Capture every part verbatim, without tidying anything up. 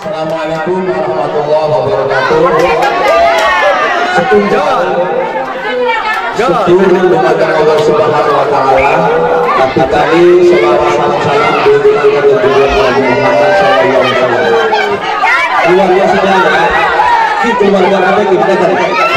Assalamualaikum warahmatullahi wabarakatuh. Setunjuk syukur kepada Allah Subhanahu wa taala. Tapi tadi selawat salam salam diberikan kepada Nabi Muhammad sallallahu alaihi wasallam. Keluarga saudara, si keluarga apa kita tadi?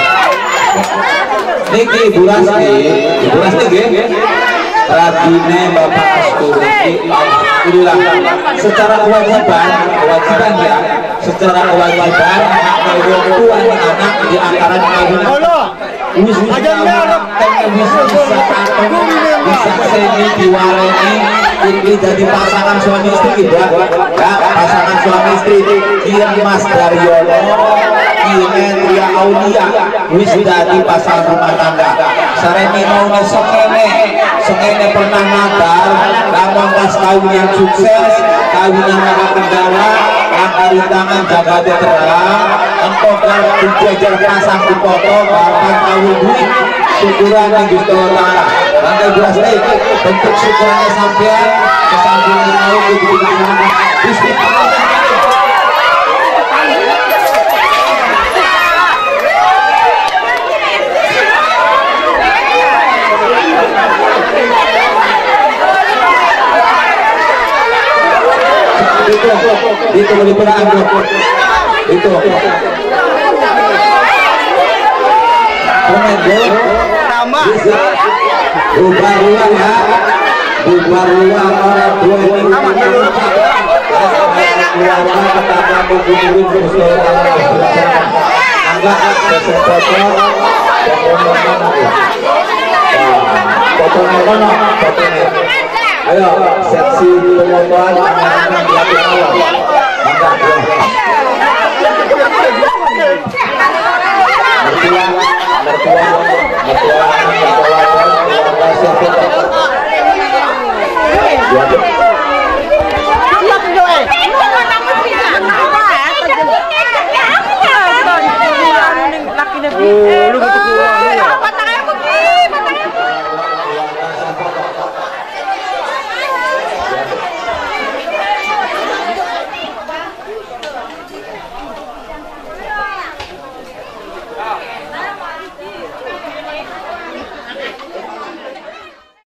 Niki Ibu Rasti, Ibu Rasti nggih. Radine Bapak Asturi, inilah secara kewajiban, kewajiban ya, secara kewajiban hak orang tua anak di antara kawin. Wis bisa bisa bisa seni diwareni ini jadi pasangan suami istri tidak? Ya, pasangan suami istri Kiai Mas Daryono, Kiai Tria Aulia, wis dadi pasangan rumah tangga. Sareni mau sokene, sokene pernah nadar, namun pas kawin yang sukses, kawin yang agak kendala, angkari tangan jaga terang, engkau kalau dijajar pasang di foto, bahkan kawin duit, syukuran yang Gusti Allah. Lantai beras naik, bentuk syukurannya sampean, kesampingnya mau diberikan Gusti Allah. Itu, itu boleh perang itu. Komentar sama. Bubar ruang ya, bubar ruang orang tua ini. Keluarga pertama mengunjungi persoalan agak sesuatu foto-foto, foto-foto. Ayo, seksi pemotongan anak-anak di atas awal. Mantap ya. Mertua, mertua, mertua, mertua, keluarga siapa? Dua dua.